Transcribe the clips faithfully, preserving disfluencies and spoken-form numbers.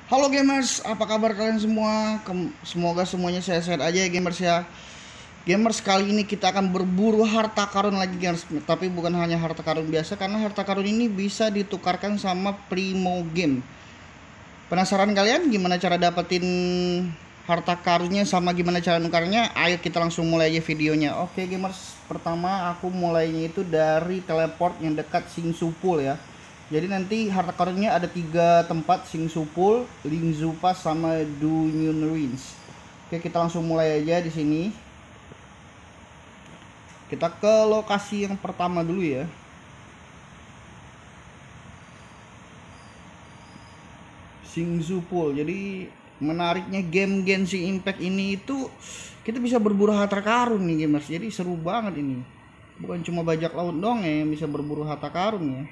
Halo gamers, apa kabar kalian semua? Kem- Semoga semuanya sehat-sehat aja ya gamers ya. Gamers, kali ini kita akan berburu harta karun lagi gamers. Tapi bukan hanya harta karun biasa, karena harta karun ini bisa ditukarkan sama Primo Game. Penasaran kalian gimana cara dapetin harta karunnya sama gimana cara nukarnya? Ayo kita langsung mulai aja videonya. Oke gamers, pertama aku mulainya itu dari teleport yang dekat Singsupul ya. Jadi nanti harta karunnya ada tiga tempat: Singsupul, Lingzupas, sama Dunyun Ruins. Oke, kita langsung mulai aja di sini. Kita ke lokasi yang pertama dulu ya. Singsupul. Jadi menariknya game Genshin Impact ini itu kita bisa berburu harta karun nih gamers. Jadi seru banget ini. Bukan cuma bajak laut dong ya yang bisa berburu harta karun ya.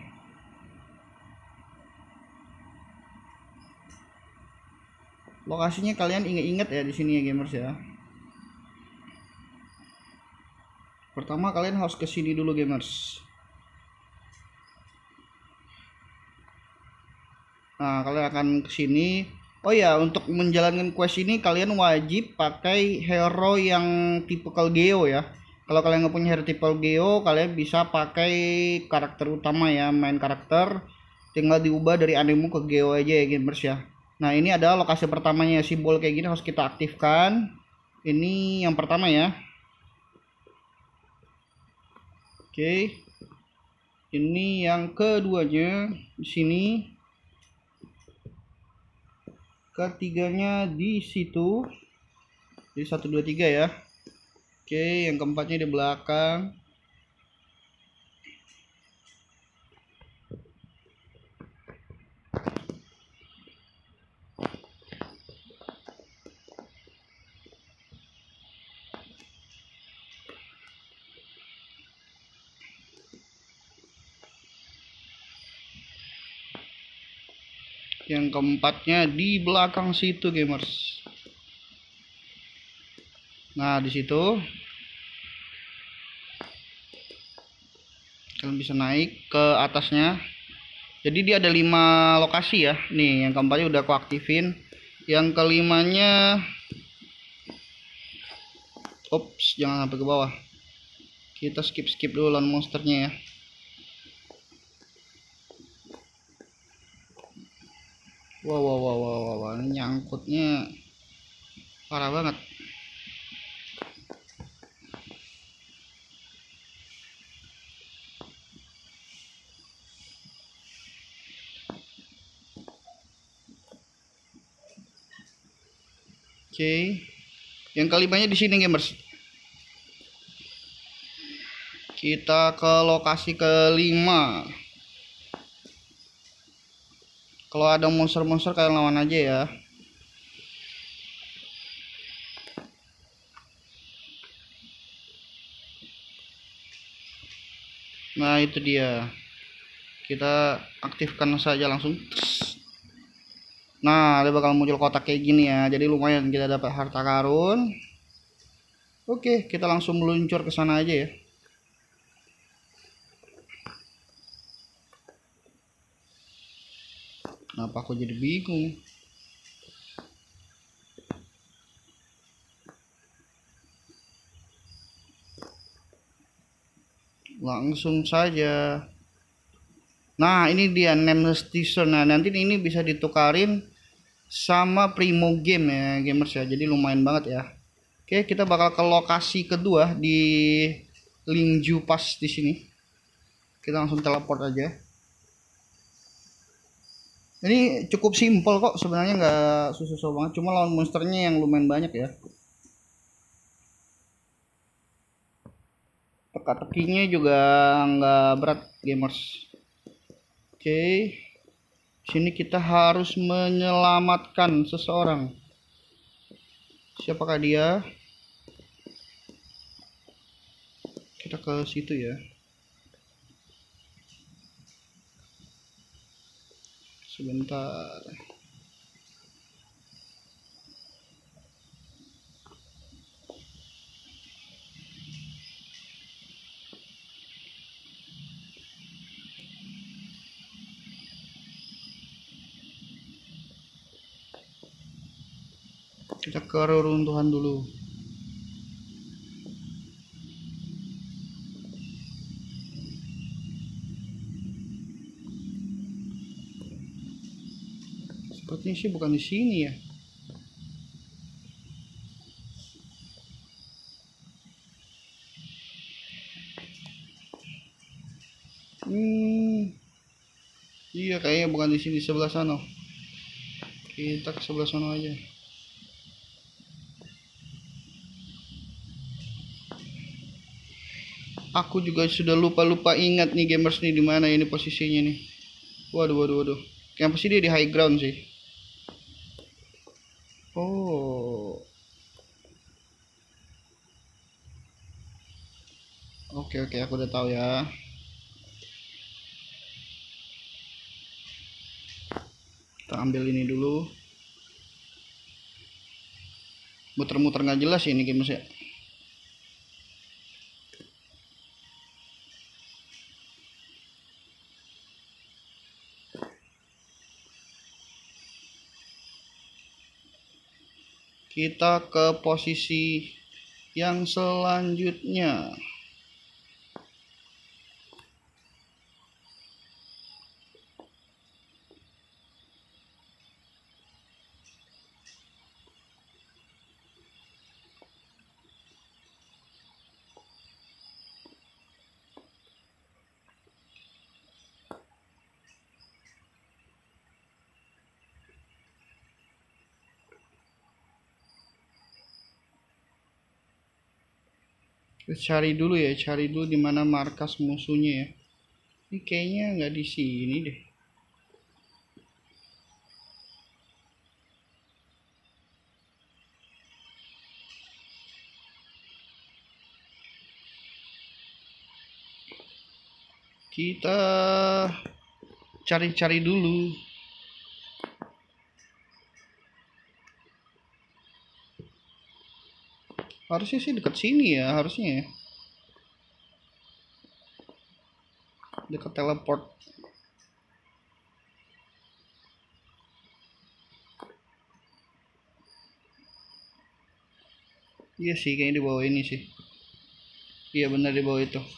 Lokasinya kalian inget-inget ya di sini ya gamers ya. Pertama kalian harus ke sini dulu gamers. Nah, kalian akan ke sini. Oh ya, untuk menjalankan quest ini kalian wajib pakai hero yang tipikal Geo ya. Kalau kalian nggak punya hero tipe Geo, kalian bisa pakai karakter utama ya, main karakter. Tinggal diubah dari anemo ke Geo aja ya gamers ya. Nah, ini adalah lokasi pertamanya, simbol kayak gini harus kita aktifkan. Ini yang pertama ya. Oke. Ini yang keduanya di sini. Ketiganya di situ. Jadi satu dua tiga ya. Oke, yang keempatnya di belakang. Yang keempatnya di belakang situ gamers. Nah, di situ kalian bisa naik ke atasnya. Jadi dia ada lima lokasi ya. Nih, yang keempatnya udah aku aktifin. Yang kelimanya, ops, jangan sampai ke bawah. Kita skip skip dulu lawan monsternya ya. Wow, wow, wow, wow, wow, wow. Ini nyangkutnya parah banget. Oke. Yang kelimanya di sini gamers. Kita ke lokasi kelima. Kalau ada monster-monster kalian lawan aja ya. Nah, itu dia. Kita aktifkan saja langsung. Nah, dia bakal muncul kotak kayak gini ya. Jadi lumayan kita dapat harta karun. Oke, kita langsung meluncur ke sana aja ya. Kenapa aku jadi bingung? Langsung saja. Nah, ini dia nameless teaser. Nah, nanti ini bisa ditukarin sama Primo Game ya, gamers ya. Jadi lumayan banget ya. Oke, kita bakal ke lokasi kedua di Lingju Pas di sini. Kita langsung teleport aja. Ini cukup simpel kok sebenarnya, nggak susah-susah banget. Cuma lawan monsternya yang lumayan banyak ya. Teka-tekinya juga nggak berat gamers. Oke, sini kita harus menyelamatkan seseorang. Siapakah dia? Kita ke situ ya. Sebentar. Kita ke reruntuhan dulu. Sepertinya sih bukan di sini ya. Hmm, iya kayaknya bukan di sini, sebelah sana. Kita ke sebelah sana aja. Aku juga sudah lupa-lupa ingat nih gamers nih di mana ini posisinya nih. Waduh, waduh, waduh. Yang pasti dia di high ground sih. Oh. Oke, oke, aku udah tahu ya. Kita ambil ini dulu. Muter-muter nggak jelas ya ini gamers ya. Kita ke posisi yang selanjutnya. Kita cari dulu ya, cari dulu di mana markas musuhnya ya. Ini kayaknya nggak di sini deh. Kita cari-cari dulu. Harusnya sih dekat sini ya, harusnya ya. Dekat teleport. Iya sih, kayaknya di bawah ini sih. Iya benar di bawah itu.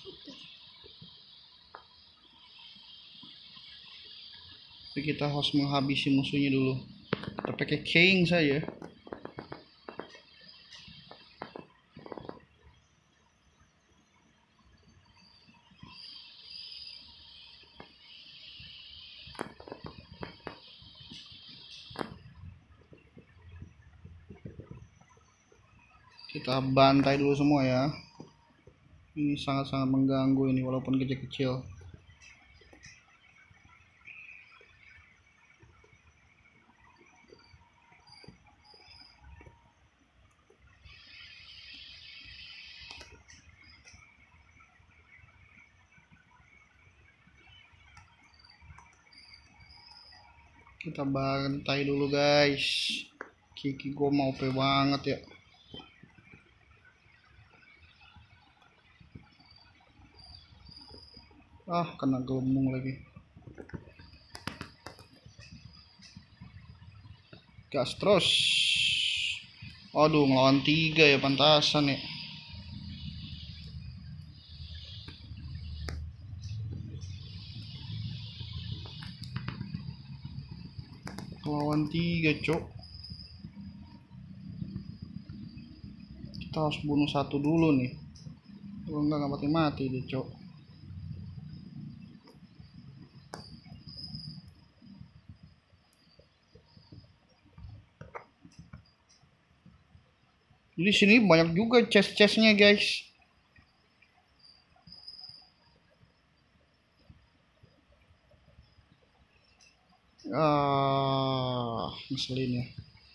Tapi kita harus menghabisi musuhnya dulu. Kita pakai king saja. Kita bantai dulu semua ya. Ini sangat-sangat mengganggu ini walaupun kecil-kecil. Kita bantai dulu guys. Kiki gue mau P banget ya. Ah, kena gelembung lagi. Gas terus. Aduh, ngelawan tiga ya, pantasan ya. Ngelawan tiga, cok. Kita harus bunuh satu dulu nih. Kalau enggak nggak mati-mati deh, cok. Jadi sini banyak juga chest-chestnya guys. Ah, ngeselin ya.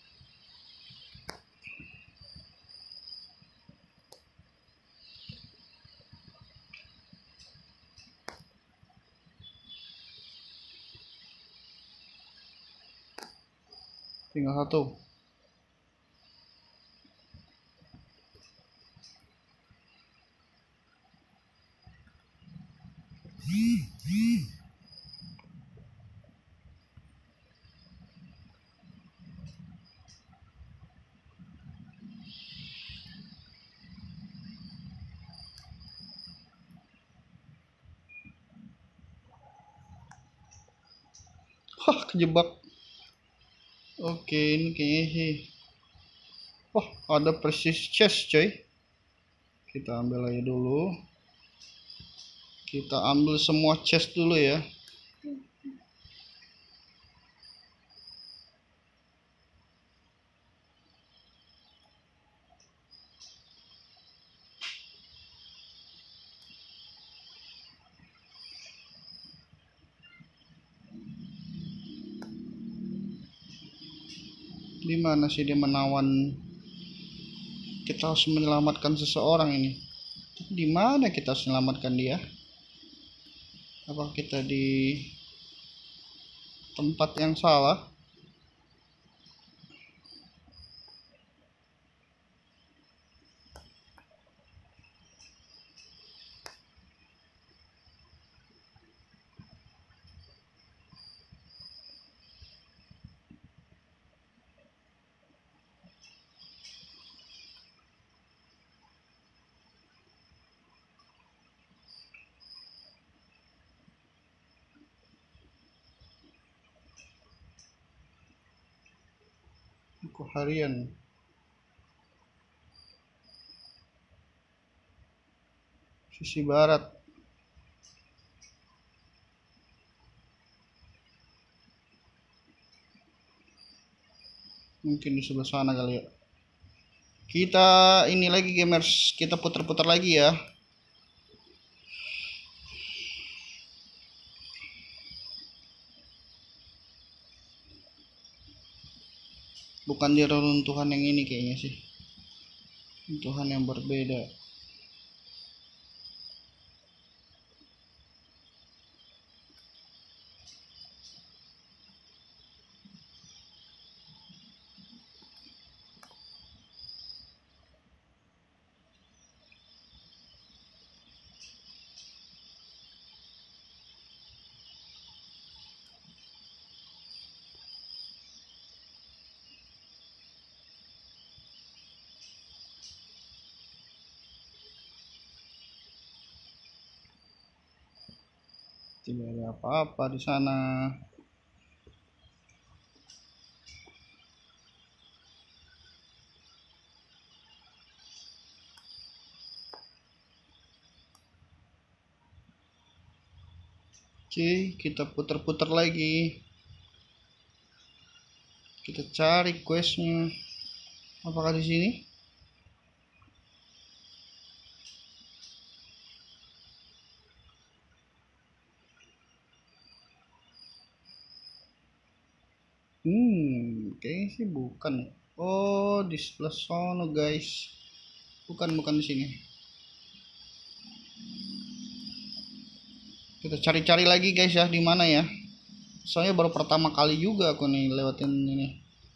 Tinggal satu. Hah, kejebak. Oke, ini kayaknya sih. Wah, ada persis chest coy. Kita ambil aja dulu. Kita ambil semua chest dulu ya. Di mana sih dia menawan? Kita harus menyelamatkan seseorang ini. Di mana kita harus menyelamatkan dia? Apa kita di tempat yang salah? Buku harian. Sisi barat. Mungkin di sebelah sana kali ya. Kita ini lagi gamers, kita putar-putar lagi ya. Bukan di reruntuhan yang ini kayaknya sih. Runtuhan yang berbeda. Tidak ada apa-apa di sana. Oke, kita putar-putar lagi. Kita cari questnya. Apakah di sini? Hmm, kayaknya sih bukan. Oh, di sebelah sono guys. Bukan, bukan di sini. Kita cari-cari lagi guys ya, di mana ya? Soalnya baru pertama kali juga aku nih lewatin ini.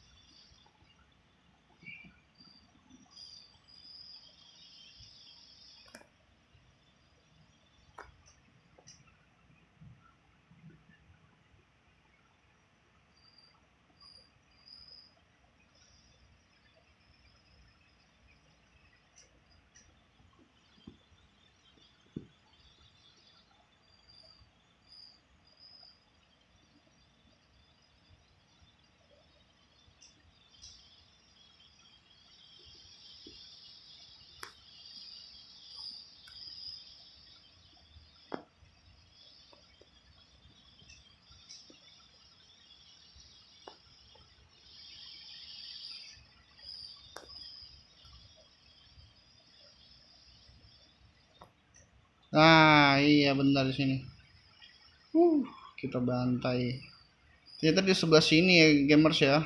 Nah, iya benar di sini. Uh, kita bantai. Ternyata di sebelah sini ya gamers ya.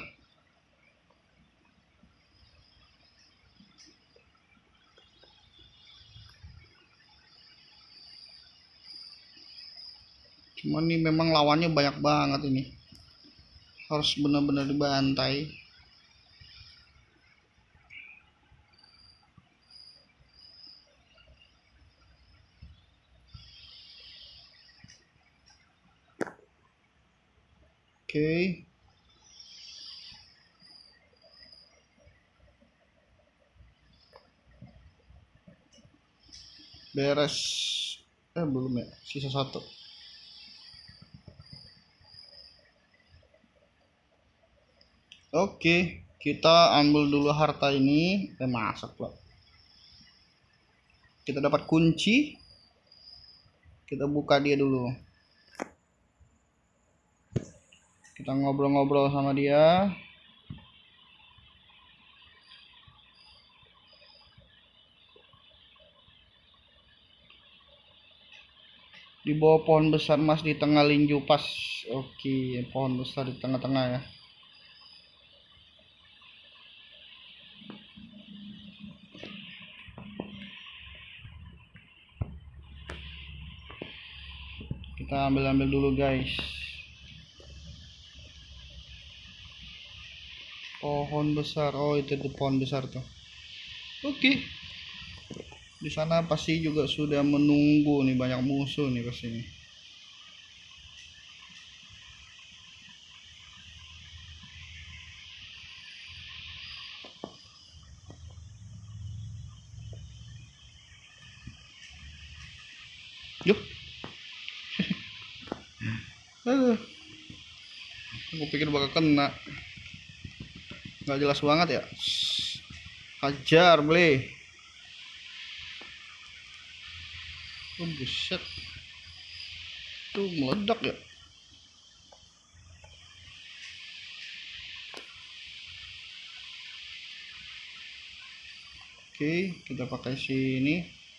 Cuman ini memang lawannya banyak banget ini. Harus benar-benar dibantai. Oke. Okay. Beres. Eh belum ya, sisa satu. Oke, kita ambil dulu harta ini, kita masak pula. Kita dapat kunci, kita buka dia dulu. Kita ngobrol-ngobrol sama dia. Di bawah pohon besar mas, di tengah linju pas. Oke, pohon besar di tengah-tengah ya. Kita ambil-ambil dulu guys. Pohon besar, oh itu tuh pohon besar tuh. Oke, di sana pasti juga sudah menunggu nih, banyak musuh nih pasti nih. Yuk. Aduh. Aku pikir bakal kena. Nggak jelas banget ya. Hajar boleh. Oh buset. Tuh meledak ya. Oke, kita pakai sini.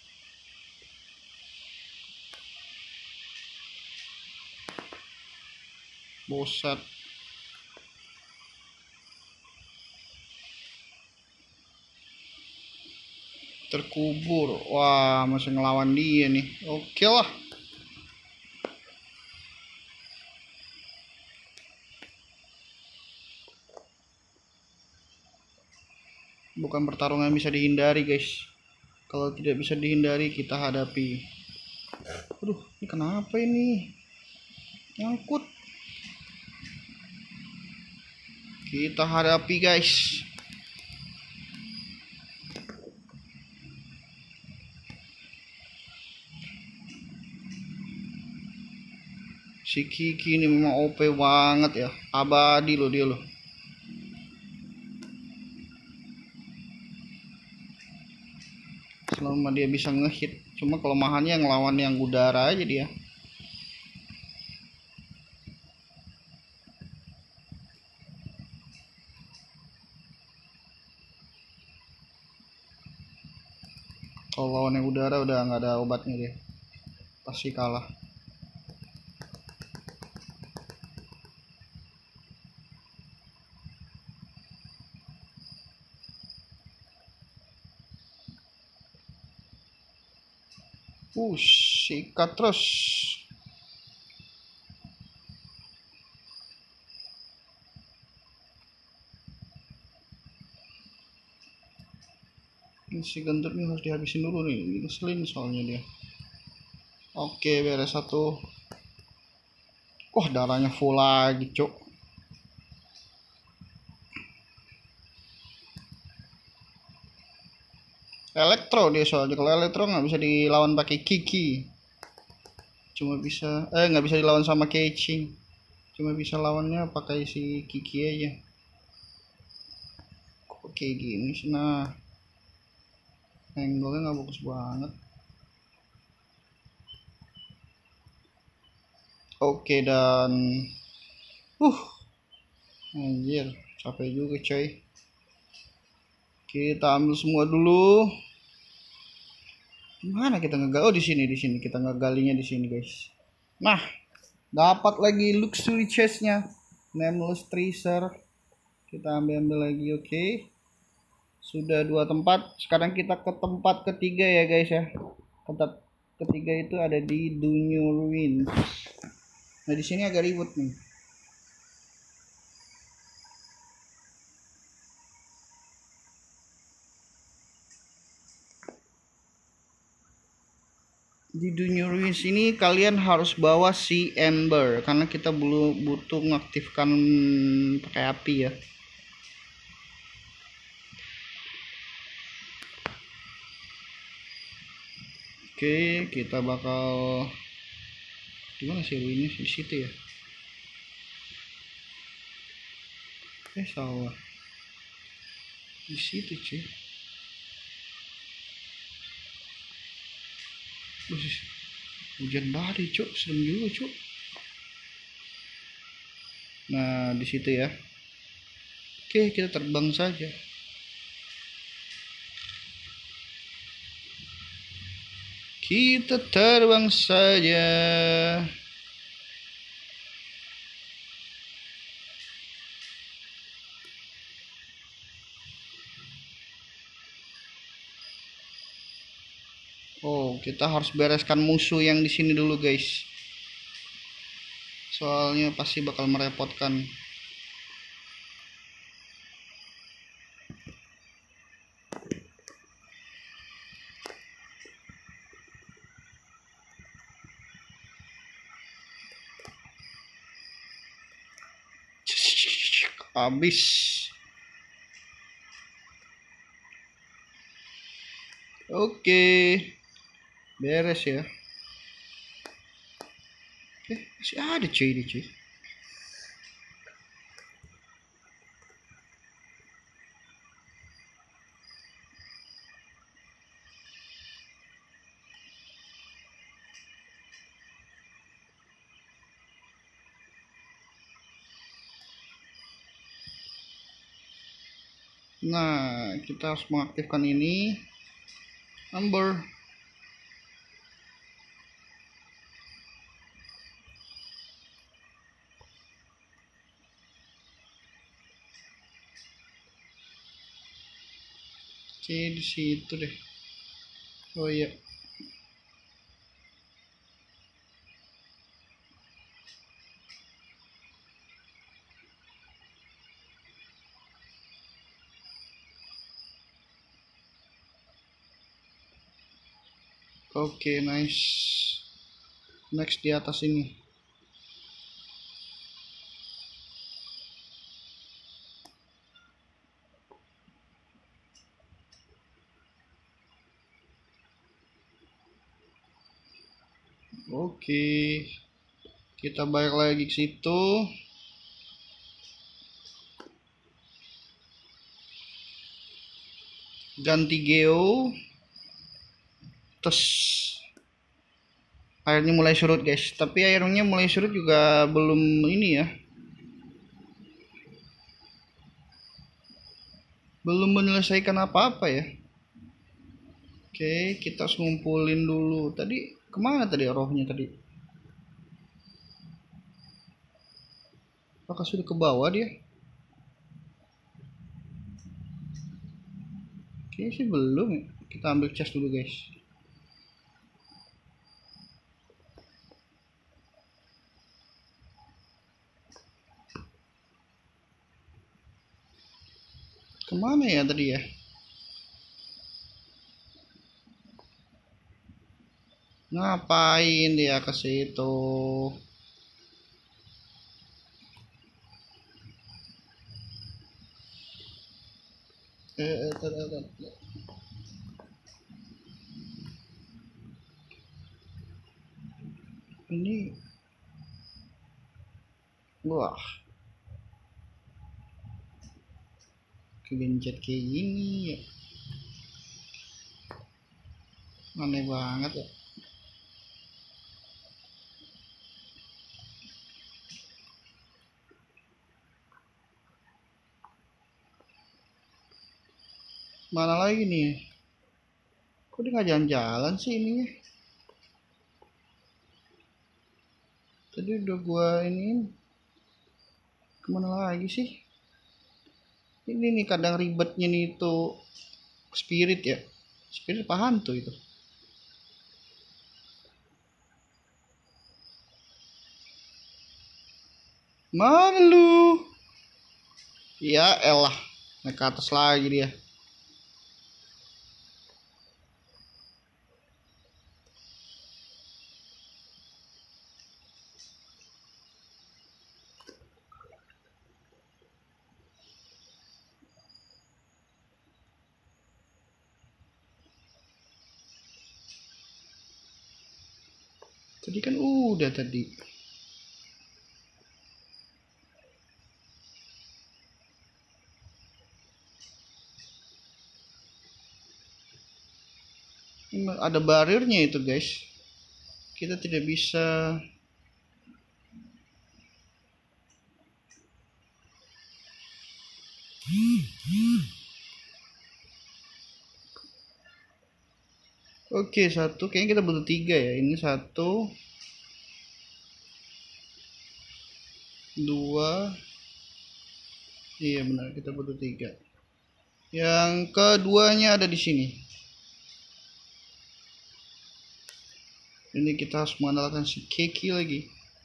Bosat. Terkubur. Wah, masih ngelawan dia nih. Oke lah. Bukan pertarungan bisa dihindari guys. Kalau tidak bisa dihindari kita hadapi. Aduh, ini kenapa ini? Nyangkut. Kita hadapi guys. Si Kiki ini memang O P banget ya. Abadi loh dia loh. Selama dia bisa ngehit. Cuma kelemahannya ngelawan yang udara aja dia. Kalau lawan yang udara udah nggak ada obatnya dia. Pasti kalah. Push, sikat terus. Ini si gendut nih harus dihabisin dulu nih. Ngeselin soalnya dia. Oke, beres satu. Wah, darahnya full lagi, cok. Elektro dia soalnya. Kalau elektro nggak bisa dilawan pakai Kiki. Cuma bisa, eh nggak bisa dilawan sama Keqing. Cuma bisa lawannya pakai si Kiki aja. Kok kayak gini sih? Nah, angle-nya nggak bagus banget. Oke, dan uh anjir, capek juga coy. Kita ambil semua dulu. Gimana kita ngegal? Oh, di sini, di sini kita ngegalinya di sini guys. Nah, dapat lagi luxury chestnya, nameless treasure. Kita ambil ambil lagi. Oke, okay. Sudah dua tempat. Sekarang kita ke tempat ketiga ya guys ya. Tempat ketiga itu ada di Dunyo Ruins. Nah, di sini agak ribut nih. Di Dunyo Ruins ini kalian harus bawa si Ember karena kita belum butuh mengaktifkan pakai api ya. Oke, kita bakal gimana sih ruinnya di situ ya. Eh sawah di situ cuy. Buset, hujan badai cuk, serem juga cuk. Nah di situ ya. Oke, kita terbang saja. Kita terbang saja. Oh, kita harus bereskan musuh yang di sini dulu, guys. Soalnya pasti bakal merepotkan. Habis. Oke. Beres ya. Eh, masih ada cuy ini cuy. Nah, kita harus mengaktifkan ini. Number. Oke, di situ deh. Oh iya. Oke, nice. Next di atas ini. Oke. Kita balik lagi ke situ. Ganti geo. Terus airnya mulai surut, guys. Tapi airnya mulai surut juga belum ini ya. Belum menyelesaikan apa-apa ya. Oke, kita harus ngumpulin dulu. Tadi kemana tadi rohnya tadi? Apakah sudah ke bawah dia? Oke sih belum. Kita ambil chest dulu, guys. Kemana ya tadi ya? Ngapain dia ke situ? Eh, eh, tar, tar, tar. Ini wah, kegencet kayak gini ya. Aneh banget ya. Mana lagi nih? Kok dia nggak jalan-jalan sih ininya? Tadi udah gua ini kemana lagi sih? Ini nih kadang ribetnya nih itu spirit ya. Spirit apa hantu itu? Mana lu? Ya elah, naik ke atas lagi dia. Tadi kan udah tadi. Ada barirnya itu guys, kita tidak bisa. Oke, satu kayaknya kita butuh tiga ya. Ini satu, dua, iya benar, kita butuh tiga. Yang keduanya ada di sini. Ini kita harus mengandalkan si Keki lagi.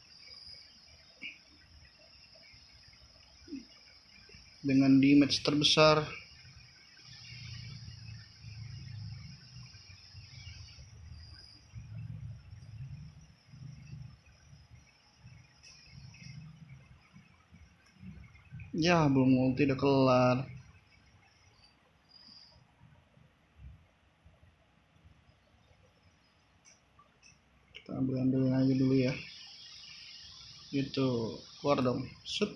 Dengan damage terbesar. Ya, belum ulti udah kelar. Kita ambil-ambilin aja dulu ya. Gitu, keluar dong. Set.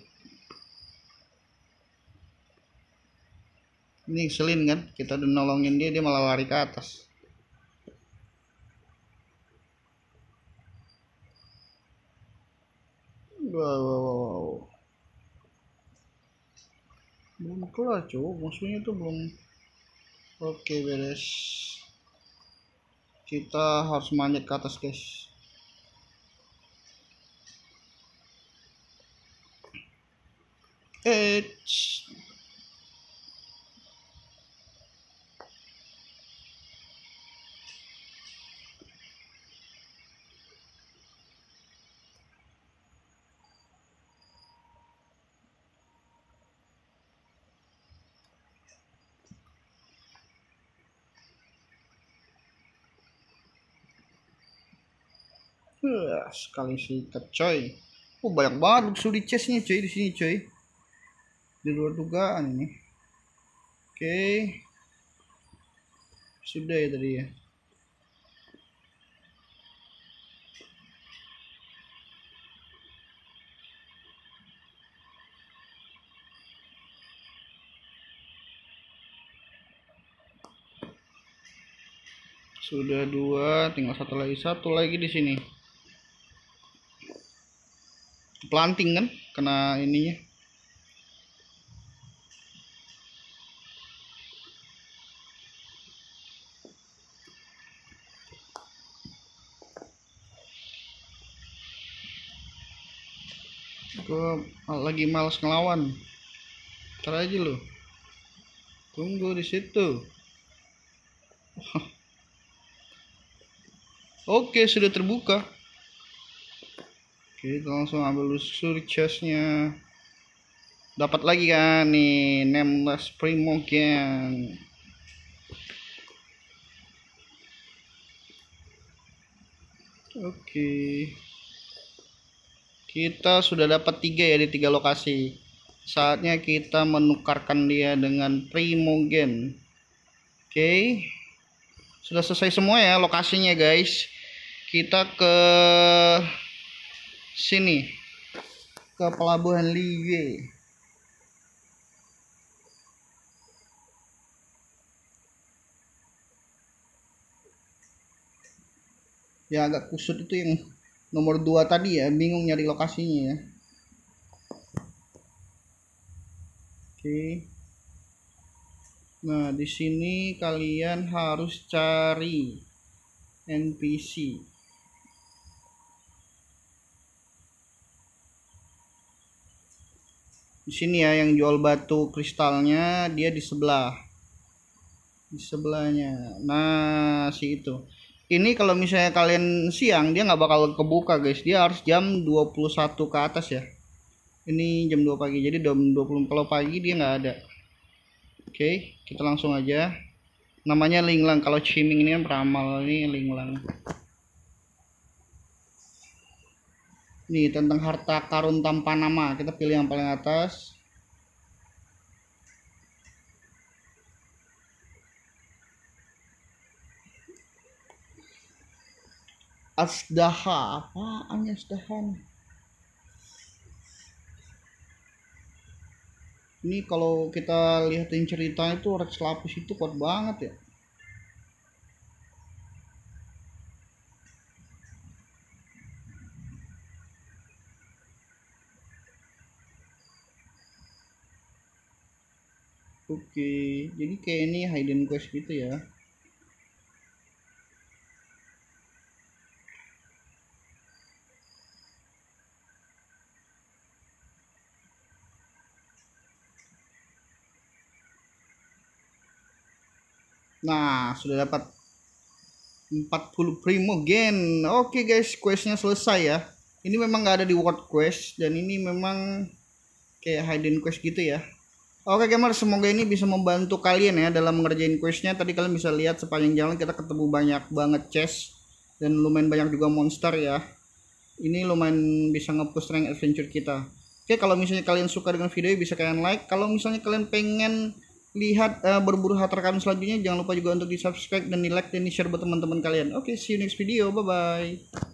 Ini selin kan, kita udah nolongin dia, dia malah lari ke atas. Wow, wow, wow. Belum kelar cuy, musuhnya tuh belum. Oke, beres. Kita harus manjat ke atas guys. Eits. Uh, sekali sikat coy. Oh, banyak banget luxury chestnya coy di sini coy. Di luar dugaan ini. Oke. Sudah ya tadi ya. Sudah dua, tinggal satu lagi, satu lagi di sini. Planting kan, kena ininya. Gue lagi males ngelawan. Ntar aja lo. Tunggu di situ. Oke, sudah terbuka. Oke, kita langsung ambil luxury chestnya. Dapat lagi kan nih, Nameless Primogen. Oke. Kita sudah dapat tiga ya di tiga lokasi. Saatnya kita menukarkan dia dengan Primogen. Oke. Sudah selesai semua ya lokasinya guys. Kita ke sini. Ke pelabuhan Liye. Ya agak kusut itu yang nomor dua tadi ya, bingung nyari lokasinya ya. Oke. Nah, di sini kalian harus cari N P C. Di sini ya yang jual batu kristalnya, dia di sebelah. Di sebelahnya. Nah, si itu. Ini kalau misalnya kalian siang dia nggak bakal kebuka guys. Dia harus jam dua puluh satu ke atas ya. Ini jam dua pagi. Jadi jam dua puluh kalau pagi dia nggak ada. Oke, kita langsung aja. Namanya Linglang. Kalau Chiming ini kan peramal, ini Linglang. Nih tentang harta karun tanpa nama, kita pilih yang paling atas. Asdaha, apaan ya Asdaha? Ini kalau kita lihatin cerita itu Rex Lapis itu kuat banget ya. Oke, jadi kayak ini hidden quest gitu ya. Nah, sudah dapat empat puluh primo gen. Oke guys, questnya selesai ya. Ini memang nggak ada di world quest dan ini memang kayak hidden quest gitu ya. Oke gamer, semoga ini bisa membantu kalian ya dalam ngerjain questnya. Tadi kalian bisa lihat sepanjang jalan kita ketemu banyak banget chest dan lumayan banyak juga monster ya. Ini lumayan bisa nge-push rank adventure kita. Oke, kalau misalnya kalian suka dengan video ini bisa kalian like. Kalau misalnya kalian pengen lihat uh, berburu harta karun selanjutnya, jangan lupa juga untuk di subscribe dan di like dan di share buat teman-teman kalian. Oke, see you next video, bye bye.